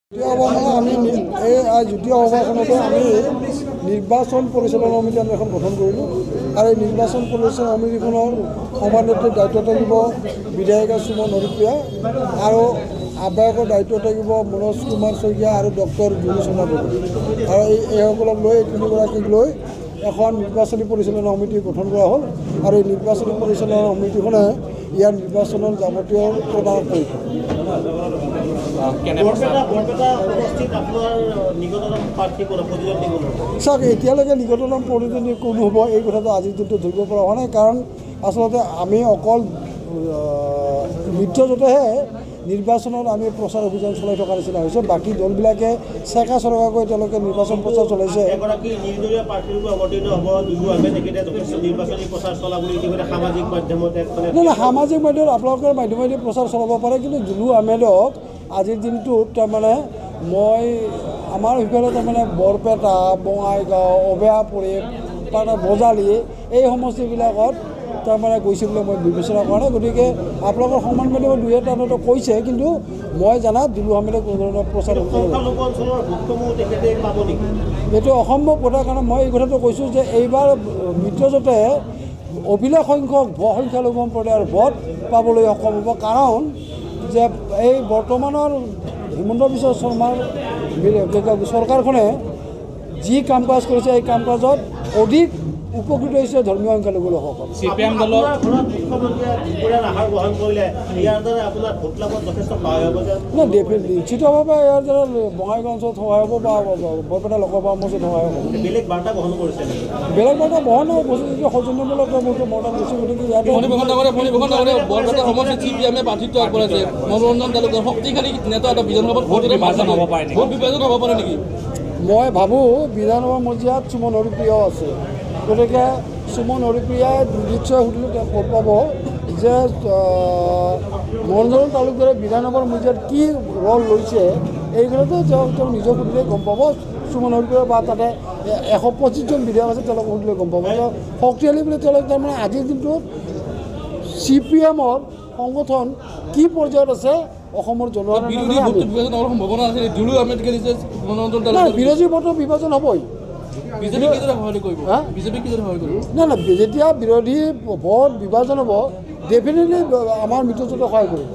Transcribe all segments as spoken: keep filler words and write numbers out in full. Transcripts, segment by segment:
আমি এই যুটীয়া সভাখনতে আমি নিৰ্বাচন পৰিচালনা সমিতি আমি এখন গঠন কৰিলোঁ আৰু এই নিৰ্বাচন পৰিচালনা সমিতিখনৰ সভানেত্ৰীৰ দায়িত্ব থাকিব বিধায়িকা সুমন হৰিপ্ৰিয়া আৰু আহ্বায়কৰ দায়িত্ব থাকিব মনোজ কুমাৰ শইকীয়া আৰু ডক্টৰ জুলি সোণাৰী আৰু এই এইসকলক লৈ তিনিগৰাকীক লৈ এখন নিৰ্বাচনী পৰিচালনা সমিতি গঠন কৰা হ'ল আৰু এই নিৰ্বাচনী পৰিচালনা সমিতিখনে ইয়াৰ নিৰ্বাচনৰ যাৱতীয় প্ৰদান কৰিব। চাওক এতিয়ালৈকে নিকটতম প্ৰতিদ্বন্দ্বী কোন হ'ব এই কথাটো আজিৰ দিনটো ধৰিব পৰা হোৱা নাই, কাৰণ আচলতে আমি অকল মিত্ৰজোঁটেহে নিৰ্বাচনত আমি প্ৰচাৰ অভিযান চলাই থকা নিচিনা হৈছে। বাকী দলবিলাকে চেকা চৰকাকৈ তেওঁলোকে নিৰ্বাচন প্ৰচাৰ চলাইছে। নাই নাই সামাজিক মাধ্যমত আপোনালোকৰ মাধ্যমেদি প্ৰচাৰ চলাব পাৰে, কিন্তু জুলু আহমেদক আজিৰ দিনটোত তাৰমানে মই আমাৰ সিফালে তাৰমানে বৰপেটা, বঙাইগাঁও, অবেয়াপুৰী, বজালী এই সমষ্টিবিলাকত তাৰমানে গৈছে বুলি মই বিবেচনা কৰা নাই। গতিকে আপোনালোকৰ সমান মাধ্যমত দুই এটা কৈছে, কিন্তু মই জানাত জুলু আহমেদে কোনো ধৰণৰ প্ৰচাৰ এইটো অসম্ভৱ কথা। কাৰণ মই এই কথাটো কৈছোঁ যে এইবাৰ মিত্ৰজোঁটে অভিলেখ সংখ্যক সংখ্যালঘু সম্প্ৰদায়ৰ ভোট পাবলৈ সক্ষম হ'ব, কাৰণ যে এই বৰ্তমানৰ হিমন্ত বিশ্ব শৰ্মাৰ চৰকাৰখনে যি কাম কাজ কৰিছে এই কাম কাজত অধিক উপকৃত হৈছে ধৰ্মীয় সংখ্যালঘু লোকসকল। নিশ্চিতভাৱে ইয়াৰ দ্বাৰা বঙাইগাঁও অঞ্চলত সহায় হ'ব বা বৰপেটা লোকসভা সমষ্টিত সহায় হ'ব। বেলেগ বাৰ্তা বহন কৰিছে বেলেগ বাৰ্তা বহন নহয়, বস্তু সৌজন্যমূলক বহুতো মৰ্ডান দিছে। গতিকে ইয়াতে বৰপেটা সমষ্টিত চি পি এমে প্ৰাৰ্থিত্ব আগবঢ়াইছে। মনোৰঞ্জন তালুকৰ শক্তিশালী নেতা এটা বিধানসভাত ভোট বিভাজন হ'ব পাৰে ভোট বিভাজন হ'ব পাৰে নেকি? মই ভাবোঁ বিধানসভা মজিয়াত সুমন হৰিপ্ৰিয়াও আছে। গতিকে সুমন হৰিপ্ৰিয়াই নিশ্চয় সুধিলে তেওঁ ক'ত পাব যে মনোৰঞ্জন তালুকদাৰে বিধানসভাৰ মজিয়াত কি ৰল লৈছে। এই ক্ষেত্ৰতো তেওঁ তেওঁ নিজক সুধিলে গম পাব। সুমন হৰিপ্ৰিয়া বা তাতে এশ পঁচিছজন বিধায়ক আছে, তেওঁলোকক সুধিলে গম পাব। তেওঁ শক্তিশালী বুলি তেওঁলোক তাৰমানে আজিৰ দিনটোত চি পি এমৰ সংগঠন কি পৰ্যায়ত আছে অসমৰ জনসাধাৰণ বিৰোধী ভোটৰ বিভাজন হ'বই। নাই নাই যেতিয়া বিৰোধী ভোট বিভাজন হ'ব ডেফিনেটলি আমাৰ মিত্ৰজোঁটে সহায় কৰিব।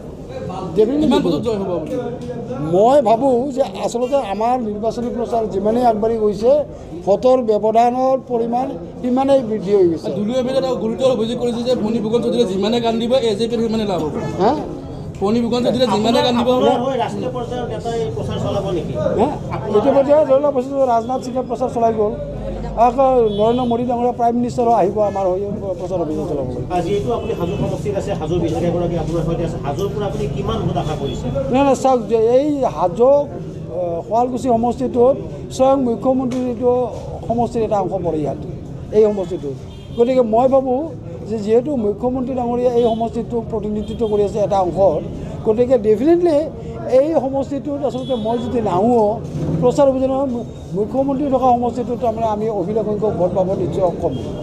মই ভাবোঁ যে আচলতে আমাৰ নিৰ্বাচনী প্ৰচাৰ যিমানেই আগবাঢ়ি গৈছে ভোটৰ ব্যৱধানৰ পৰিমাণ সিমানেই বৃদ্ধি হৈ গৈছে। গুৰুতৰ অভিযোগ কৰিছে যে ফণী ফুকন চৌধুৰীয়ে যিমানে কান্দিব এ জে পিৰ সিমানে লাভ হ'ব। হা ফণী ফুকন চৌধুৰীয়ে যিমানে কান্দিব এইটো পৰ্যায়ত ধৰি লওক ৰাজনাথ সিঙে প্ৰচাৰ চলাই গ'ল। আকৌ নৰেন্দ্ৰ মোদী ডাঙৰীয়া প্ৰাইম মিনিষ্টাৰো আহিব আমাৰ হৈ প্ৰচাৰ অভিযান চলাবলৈ। নাই নাই চাওক যে এই হাজো শুৱালকুছি সমষ্টিটোত স্বয়ং মুখ্যমন্ত্ৰীৰ এইটো সমষ্টিৰ এটা অংশ পৰে ইয়াত এই সমষ্টিটোত। গতিকে মই ভাবোঁ যে যিহেতু মুখ্যমন্ত্ৰী ডাঙৰীয়া এই সমষ্টিটোক প্ৰতিনিধিত্ব কৰি আছে এটা অংশত, গতিকে ডেফিনেটলি এই সমষ্টিটোত আচলতে মই যদি নাহোঁ প্ৰচাৰ অভিযানৰ মুখ্যমন্ত্ৰী থকা সমষ্টিটোত তাৰমানে আমি অভিলেখ সংখ্যক ভোট পাব নিশ্চয় সক্ষম হ'ম।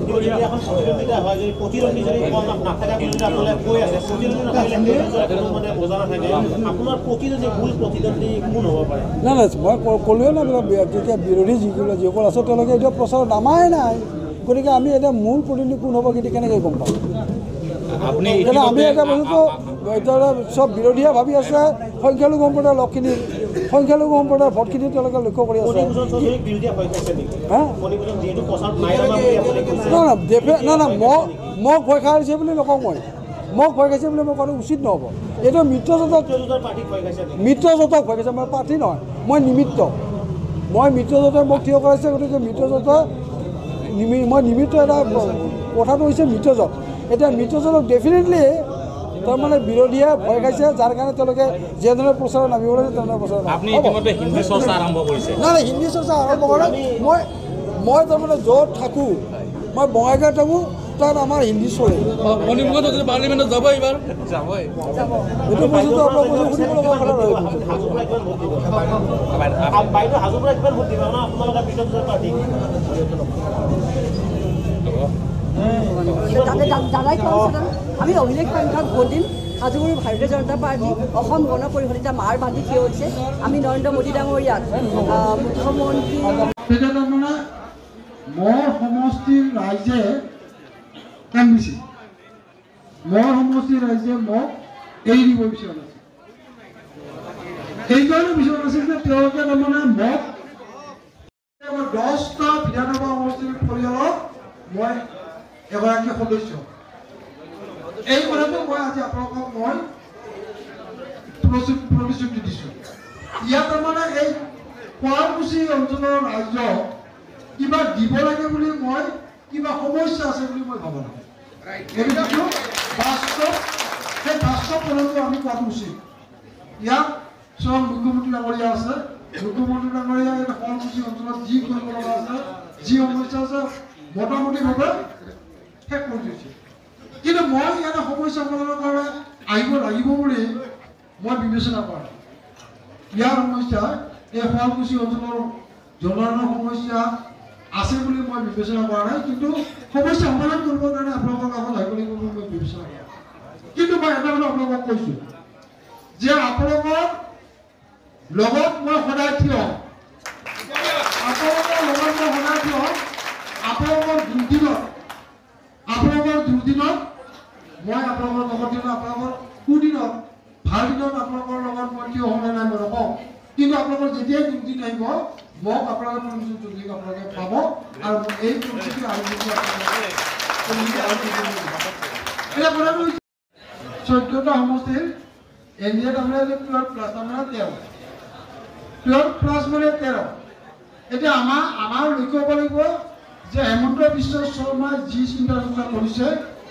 নাই নাই মই ক'লোৱে না তেতিয়া বিৰোধী যিসকল যিসকল আছে তেওঁলোকে এতিয়া প্ৰচাৰত নামাই নাই। গতিকে আমি এতিয়া মূল প্ৰতিনিধি কোন হ'ব কিন্তু কেনেকৈ গম পাম? আমি এটা বস্তুটো এতিয়া চব বিৰোধীয়ে ভাবি আছে সংখ্যালঘু সম্প্ৰদায়ৰ লোকখিনি সংখ্যালঘু সম্প্ৰদায়ৰ ভোটখিনি তেওঁলোকে লক্ষ্য কৰি আছে। নাই নাই নাই মই মোক ভয় খাইছে বুলি নকওঁ, মই মোক ভয় খাইছে বুলি মই কোৱাটো উচিত নহ'ব। এইটো মিত্ৰজোঁটক মিত্ৰজোঁটক ভয় খাইছে, মই প্ৰাৰ্থী নহয়, মই নিমিত্ত। মই মিত্ৰজোঁটে মোক থিয় কৰাইছে, গতিকে মিত্ৰজোঁটে মই নিমিত্ত এটা কথাটো হৈছে মিত্ৰজোঁট। এতিয়া মিত্ৰজোঁটক ডেফিনেটলি তাৰমানে বিৰোধীয়ে ভয় খাইছে, যাৰ কাৰণে তেওঁলোকে যেনেদৰে প্ৰচাৰত নামিব লাগে তেনেদৰে প্ৰচাৰ নাই নাই হিন্দী চৰ্চা আৰম্ভ কৰে। মই মই তাৰমানে য'ত থাকোঁ, মই বঙাইগাঁৱত থাকোঁ, তাত আমাৰ হিন্দী চলে। পাৰ্লিমেণ্টত যাব এইবাৰ এইটো বস্তুটো আপোনাক শুনিব লগা কথা নহয়। আমি অভিলেখ সংখ্যক ভোট দিম। হাজোৰ ভাৰতীয় জনতা পাৰ্টি অসম গণ পৰিষদ এটা মাৰ বান্ধি থিয় হৈছে আমি নৰেন্দ্ৰ মোদী ডাঙৰীয়াক মুখ্যমন্ত্ৰী মানে মোৰ সমষ্টিৰ ৰাইজে কান্দিছে মোৰ সমষ্টিৰ ৰাইজে মোক এৰি দিব বিচৰা নাছিল সেইকাৰণে বিচৰা নাছিল যে তেওঁলোকে তাৰমানে মোক দহটা বিধানসভা সমষ্টিৰ পৰিয়ালত মই এগৰাকী সদস্য এই কথাটো মই আজি আপোনালোকক মই প্ৰতিশ্ৰুতি দিছোঁ ইয়াত তাৰমানে এই শুৱালকুছি অঞ্চলৰ ৰাইজক কিবা দিব লাগে বুলি মই কিবা সমস্যা আছে বুলি মই ভাবোঁ নাই এইটো বাস্তৱ সেই বাস্তৱ কথাটো আমি কোৱাটো উচিত ইয়াত চব মুখ্যমন্ত্ৰী ডাঙৰীয়া আছে মুখ্যমন্ত্ৰী ডাঙৰীয়া এই শুৱালকুছি অঞ্চলত যি কৰিব লগা আছে যি সমস্যা আছে মোটামুটিভাৱে শেষ কৰি দিছে কিন্তু মই ইয়াতে সমস্যা সমাধানৰ কাৰণে আহিব লাগিব বুলি মই বিবেচনা কৰা ইয়াৰ সমস্যা এই শুৱালকুছি অঞ্চলৰ জনসাধাৰণৰ সমস্যা আছে বুলি মই বিবেচনা কৰা নাই কিন্তু সমস্যা সমাধান কৰিবৰ কাৰণে আপোনালোকক আগত আহিব লাগিব বুলি মই বিবেচনা কৰা কিন্তু মই এটা কথা আপোনালোকক কৈছোঁ যে আপোনালোকৰ লগত মই সদায় থিয় আপোনালোকৰ লগত মই সদায় থিয় আপোনালোকৰ দুৰ্দিনত আপোনালোকৰ দুৰ্দিনত মই আপোনালোকৰ লগত দিনত আপোনালোকৰ সুদিনত ভাল দিনত আপোনালোকৰ লগত মই থিয় হ'লে নাই মই নকওঁ কিন্তু আপোনালোকৰ যেতিয়াই দুৰ্দিন আহিব মোক আপোনালোকে প্ৰতিশ্ৰুতি আপোনালোকে পাব আৰু এই প্ৰতিশ্ৰুতি আৰু এতিয়া কথাটো চৈধ্যটা সমষ্টিৰ এন ডি এ তাৰমানে টুৱেল্ভ প্লাছ তাৰমানে তেৰ টুৱেল্ভ প্লাছ মানে তেৰ এতিয়া আমাৰ আমাৰ লক্ষ্য হ'ব লাগিব যে হেমন্ত বিশ্ব শৰ্মাই যি চিন্তা চৰ্চা কৰিছে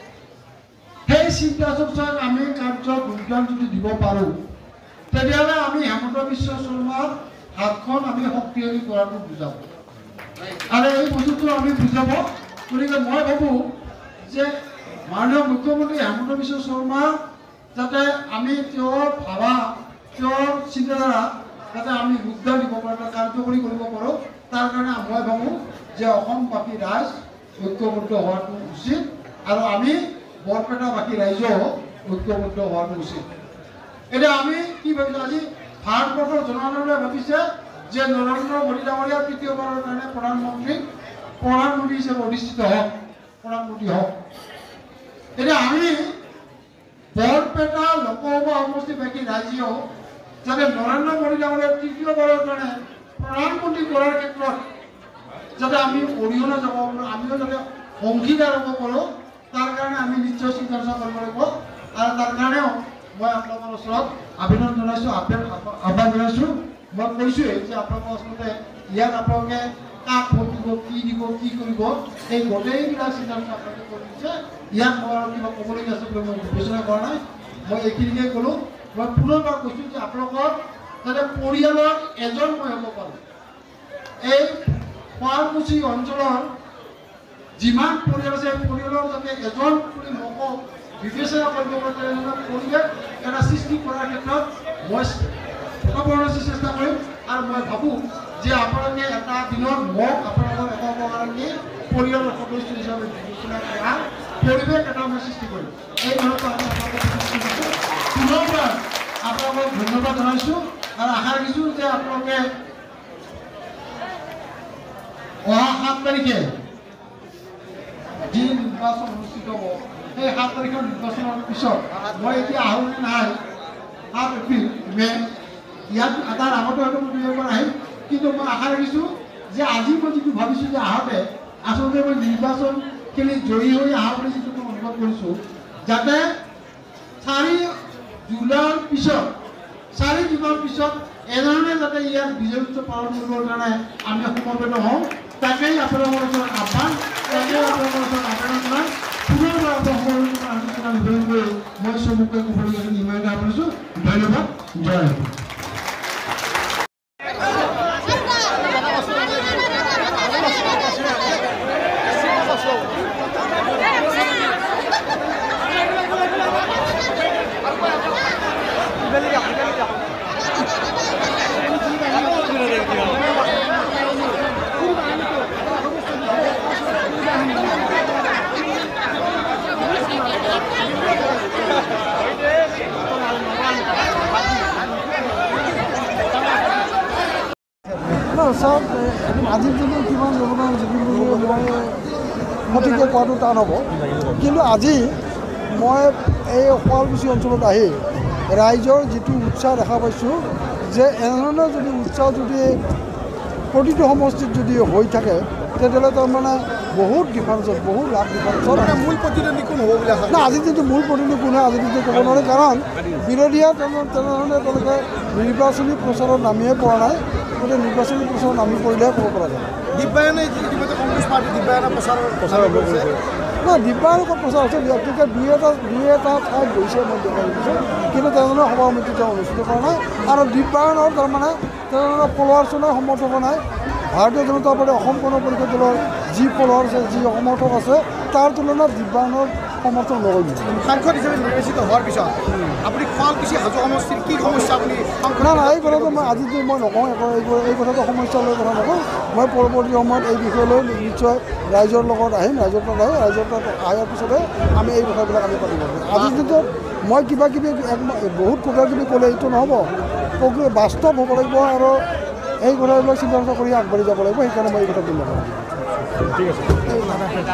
সেই চিন্তা চৰ্চাক আমি কাৰ্য যোগদান যদি দিব পাৰোঁ তেতিয়াহ'লে আমি হেমন্ত বিশ্ব শৰ্মাৰ হাতখন আমি শক্তিশালী কৰাটো বুজাব আৰু এই বস্তুটো আমি বুজাব গতিকে মই ভাবোঁ যে মাননীয় মুখ্যমন্ত্ৰী হেমন্ত বিশ্ব শৰ্মা যাতে আমি তেওঁৰ ভাবা তেওঁৰ চিন্তাধাৰা যাতে আমি যোগদান দিব পাৰোঁ কাৰ্যকৰী কৰিব পাৰোঁ তাৰ কাৰণে মই ভাবোঁ যে অসমবাসী ৰাইজ ঐক্যবদ্ধ হোৱাটো উচিত আৰু আমি বৰপেটাবাসী ৰাইজেও ঐক্যবদ্ধ হোৱাটো উচিত এতিয়া আমি কি ভাবিছোঁ আজি ভাৰতবৰ্ষৰ জনসাধাৰণে ভাবিছে যে নৰেন্দ্ৰ মোদী ডাঙৰীয়া তৃতীয়বাৰৰ কাৰণে প্ৰধানমন্ত্ৰী প্ৰধানমন্ত্ৰী হিচাপে অধিষ্ঠিত হওক প্ৰধানমন্ত্ৰী হওক এতিয়া আমি বৰপেটা লোকসভা সমষ্টিবাসী ৰাইজেও যাতে নৰেন্দ্ৰ মোদী ডাঙৰীয়া তৃতীয়বাৰৰ কাৰণে প্ৰধানমন্ত্ৰী কৰাৰ ক্ষেত্ৰত যাতে আমি অৰিহণা যাব পাৰোঁ আমিও যাতে অংশীদাৰ হ'ব পাৰোঁ তাৰ কাৰণে আমি নিশ্চয় চিন্তা চৰ্চা কৰিব লাগিব আৰু তাৰ কাৰণেও মই আপোনালোকৰ ওচৰত আবেদন জনাইছোঁ আহ্বান জনাইছোঁ মই কৈছোঁৱেই যে আপোনালোকৰ আচলতে ইয়াত আপোনালোকে কাক ভোট দিব কি দিব কি কৰিব এই গোটেইবিলাক চিন্তা চৰ্চা আপোনালোকে কৰি দিছে ইয়াত মই আৰু কিবা ক'বলগীয়া আছে বুলি মই বিবেচনা কৰা নাই মই এইখিনিকে ক'লোঁ মই পুনৰবাৰ কৈছোঁ যে আপোনালোকৰ যাতে পৰিয়ালৰ এজন মই হ'ব পাৰোঁ এই শুৱালকুছি অঞ্চলৰ যিমান পৰিয়াল আছে পৰিয়ালৰ যাতে এজন বুলি মোক বিবেচনা কৰিব পাৰে তেনেধৰণৰ পৰিৱেশ এটা সৃষ্টি কৰাৰ ক্ষেত্ৰত মই সৰ্বৰণে চেষ্টা কৰিম আৰু মই ভাবোঁ যে আপোনালোকে এটা দিনত মোক আপোনালোকৰ একৰ কাৰণে পৰিয়ালৰ সদস্য হিচাপে বিবেচনা কৰা পৰিৱেশ এটা মই সৃষ্টি কৰিম এই ধৰণে আমি আপোনালোকে পুনৰবাৰ আপোনালোকক ধন্যবাদ জনাইছোঁ আৰু আশা ৰাখিছোঁ যে আপোনালোকে অহা সাত তাৰিখে যি নিৰ্বাচন অনুষ্ঠিত হ'ব সেই সাত তাৰিখৰ নিৰ্বাচনৰ পিছত মই এতিয়া আহোঁ নে নাই সাত এপ্ৰিল মে ইয়াত তাৰ আগতে হয়তো মই দুইবাৰ আহিম কিন্তু মই আশা ৰাখিছোঁ যে আজি মই যিটো ভাবিছোঁ যে আহোঁতে আচলতে মই নিৰ্বাচন খেলি জয়ী হৈ অহা বুলি যিটো মই অনুভৱ কৰিছোঁ যাতে চাৰি জুলাইৰ পিছত চাৰি জুলাইৰ পিছত এনেধৰণে যাতে ইয়াত বিজয় উৎসৱ পালন কৰিবৰ কাৰণে আমি সমবেত হওঁ তাকেই আপোনালোকৰ ওচৰত আহ্বান তাকেই আপোনালোকৰ ওচৰত আবেদন জনাই পুনৰবাৰ আপোনালোকৰ আলোচনা নিবেদন কৰি মই চমুকৈ ক'বলগীয়া নিবেদন কৰিছোঁ ধন্যবাদ জয় হিন্দ চাওক আজিৰ দিনত কিমান জনগণ জিকিম বুলি মই সঠিককৈ কোৱাটো টান হ'ব কিন্তু আজি মই এই শুৱালকুছি অঞ্চলত আহি ৰাইজৰ যিটো উৎসাহ দেখা পাইছোঁ যে এনেধৰণৰ যদি উৎসাহ যদি প্ৰতিটো সমষ্টিত যদি হৈ থাকে তেতিয়াহ'লে তাৰমানে বহুত ডিফাৰেঞ্চত বহুত লাখ ডিফাৰেঞ্চত মূল প্ৰতিদ্বন্দ্বী কোন হ'ব বুলি আশা না আজি যিটো মূল প্ৰতিনিধি কোন হয় আজি যিটো ক'ব নোৱাৰে কাৰণ বিৰোধীয়ে তেনেধৰণে তেওঁলোকে নিৰ্বাচনী প্ৰচাৰত নামিয়ে পৰা নাই গতিকে নিৰ্বাচনী প্ৰচাৰত নামি পৰিলেহে ক'ব পৰা যায় দিব্যায়নে ইতিমধ্যে কংগ্ৰেছ পাৰ্টি দিব্যায়নে প্ৰচাৰৰ প্ৰচাৰ কৰিছে না দিব্যায়নৰ প্ৰচাৰ হৈছে গতিকে দুই এটা দুই এটা ঠাইত গৈছে মই দেখা দেখিছোঁ কিন্তু তেনেধৰণৰ সভা সমিতি তেওঁ অনুষ্ঠিত কৰা নাই আৰু দিব্যায়নৰ তাৰমানে তেনেধৰণৰ ফলোৱাৰ্ছো নাই সমৰ্থকো নাই ভাৰতীয় জনতা পাৰ্টি অসম গণ পৰিষদ দলৰ যি ফলোৱাৰ আছে যি সমৰ্থক আছে তাৰ তুলনাত দিব্যায়নৰ সমৰ্থন নকৰিব সাংসদ হিচাপে নিৰ্বাচিত হোৱাৰ পিছত আপুনি শুৱালকুছি হাজো সমষ্টিৰ কি সমস্যা আপুনি না না এই কথাটো মই আজিতো মই নকওঁ একো এইবোৰ এই কথাটো সমস্যা লৈ কথা নকওঁ মই পৰৱৰ্তী সময়ত এই বিষয়লৈ নিশ্চয় ৰাইজৰ লগত আহিম ৰাইজৰ তাত আহিম ৰাইজৰ তাত অহাৰ পিছতে আমি এই কথাবিলাক আমি পাতিব পাৰিম আজিৰ দিনটোত মই কিবা কিবি এক বহুত কিবা কিবি ক'লে এইটো নহ'ব বাস্তৱ হ'ব লাগিব আৰু এই কথাবিলাক চিন্তা কৰি আগবাঢ়ি যাব লাগিব সেইকাৰণে মই এই কথাটো নকওঁ ঠিক আছে